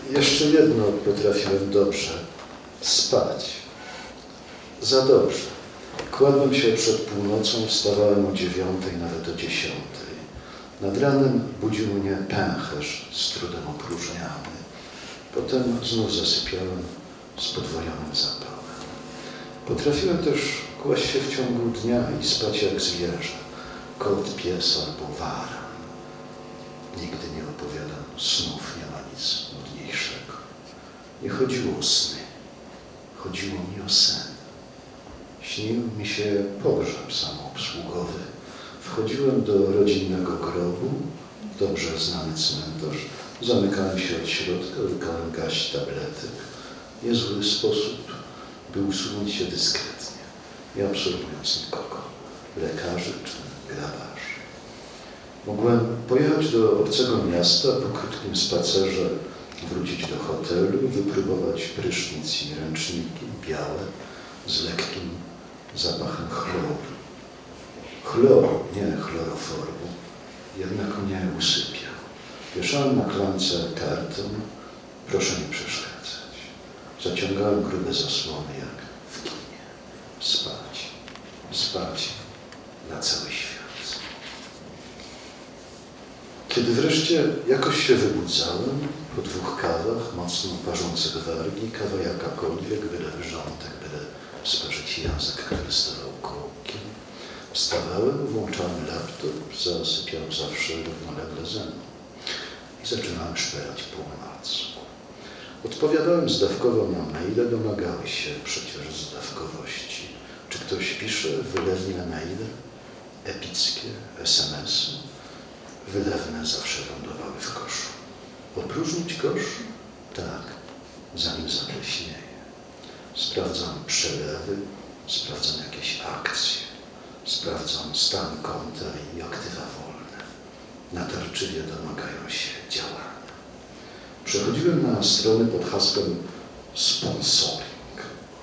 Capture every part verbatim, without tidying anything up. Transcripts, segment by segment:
Jeszcze jedno potrafiłem dobrze. Spać. Za dobrze. Kładłem się przed północą, wstawałem o dziewiątej, nawet o dziesiątej. Nad ranem budził mnie pęcherz z trudem opróżniany. Potem znów zasypiałem z podwojonym zapałem. Potrafiłem też kłaść się w ciągu dnia i spać jak zwierzę. Kot, pies albo waran. Nigdy nie opowiadam snów, nie ma nic nudniejszego. Nie chodziło o sny. Chodziło mi o sen. Śnił mi się pogrzeb samoobsługowy. Wchodziłem do rodzinnego grobu, dobrze znany cmentarz. Zamykałem się od środka, łykałem gaść tabletek. Niezły sposób, by usunąć się dyskretnie, nie absorbując nikogo, lekarzy czy grabarzy. Mogłem pojechać do obcego miasta, po krótkim spacerze wrócić do hotelu, wypróbować prysznic i ręczniki białe z lekkim zapachem chloru. Chloru, nie chloroformu, jednak mnie usypiał. Wieszałem na klamce karton, proszę nie przeszkadzać. Zaciągałem grube zasłony jak w kinie. Spać, spać na cały świat. Kiedy wreszcie jakoś się wybudzałem, po dwóch kawach, mocno parzących wargi, kawa jakakolwiek, byle wrzątek, byle sparzyć język, który stawał kołkiem, wstawałem, włączałem laptop, zasypiał zawsze równolegle ze mną i zaczynałem szperać po omacku. Odpowiadałem zdawkowo na maile, domagały się przecież zdawkowości. Czy ktoś pisze wylewne maile, epickie es em esy? Wylewne zawsze lądowały w koszu. Opróżnić kosz? Tak, zanim zapleśnieje. Sprawdzam przelewy, sprawdzam jakieś akcje, sprawdzam stan konta i aktywa wolne. Natarczywie domagają się działania. Przechodziłem na strony pod hasłem sponsoring.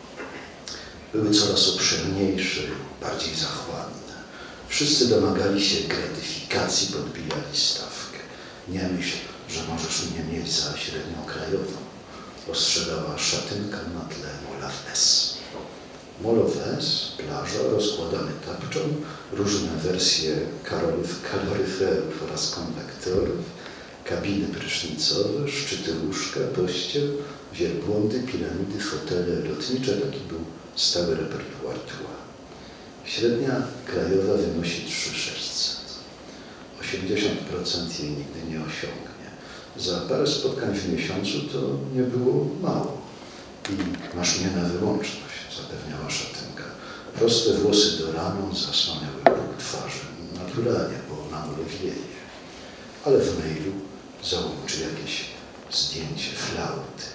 Były coraz obszerniejsze, bardziej zachłanne. Wszyscy domagali się gratyfikacji, podbijali stawkę. Nie myśl, że możesz mnie mieć za średnią krajową. Ostrzegała szatynka na tle Molaw S. Molow S, plaża, rozkładany tapczą, różne wersje kaloryferów oraz konwektorów, kabiny prysznicowe, szczyty łóżka, pościel, wielbłądy, piramidy, fotele lotnicze. Taki był stały repertuar tła. Średnia krajowa wynosi trzy tysiące sześćset. osiemdziesiąt procent jej nigdy nie osiągnie. Za parę spotkań w miesiącu to nie było mało. I masz mnie na wyłączność, zapewniała szatynka. Proste włosy do ramion zasłaniały próg twarzy. Naturalnie, bo nam wieje. Ale w mailu załączy jakieś zdjęcie flauty.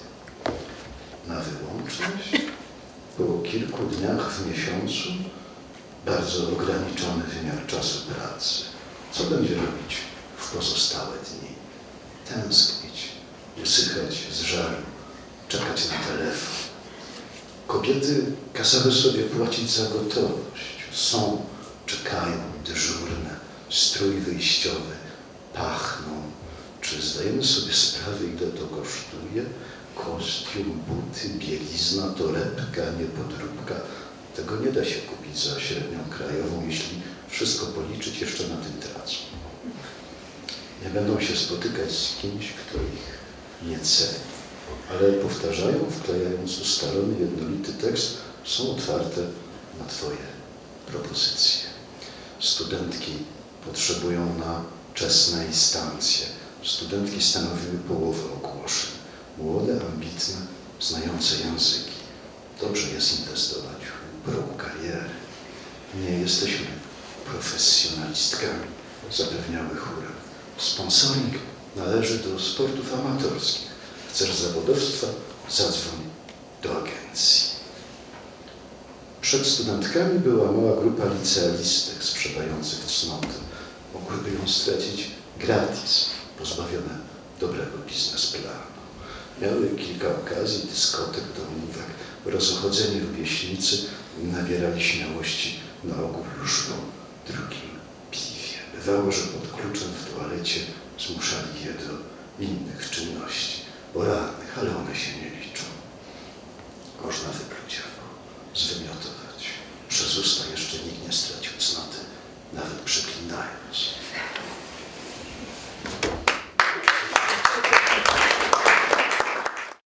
Na wyłączność? Po kilku dniach w miesiącu bardzo ograniczony wymiar czasu pracy. Co będzie robić w pozostałe dni? Tęsknić, usychać z żaru, czekać na telefon. Kobiety kazały sobie płacić za gotowość. Są, czekają, dyżurne, strój wyjściowy, pachną. Czy zdajemy sobie sprawę, ile to kosztuje? Kostium, buty, bielizna, torebka, niepodróbka. Tego nie da się kupić za średnią krajową, jeśli wszystko policzyć, jeszcze na tym tracą. Nie będą się spotykać z kimś, kto ich nie ceni. Ale powtarzają, wklejając ustalony, jednolity tekst, są otwarte na Twoje propozycje. Studentki potrzebują na czesne instancje. Studentki stanowiły połowę ogłoszeń. Młode, ambitne, znające języki. Dobrze jest inwestować w progu kariery. Nie jesteśmy profesjonalistkami, zapewniały chóry. Sponsoring należy do sportów amatorskich. Chcesz zawodowstwa? Zadzwoń do agencji. Przed studentkami była mała grupa licealistek sprzedających cnoty. Mogłyby ją stracić gratis, pozbawione dobrego biznesplanu. Miały kilka okazji, dyskotek, domówek. Rozochodzeni rówieśnicy nabierali śmiałości na ogół już po drugim piwie. Bywało, że pod kluczem w toalecie zmuszali je do innych czynności. o rannych, ale one się nie liczą. Można wypluć albo zwymiotować. Przez usta jeszcze nikt nie stracił cnoty, nawet przeklinając.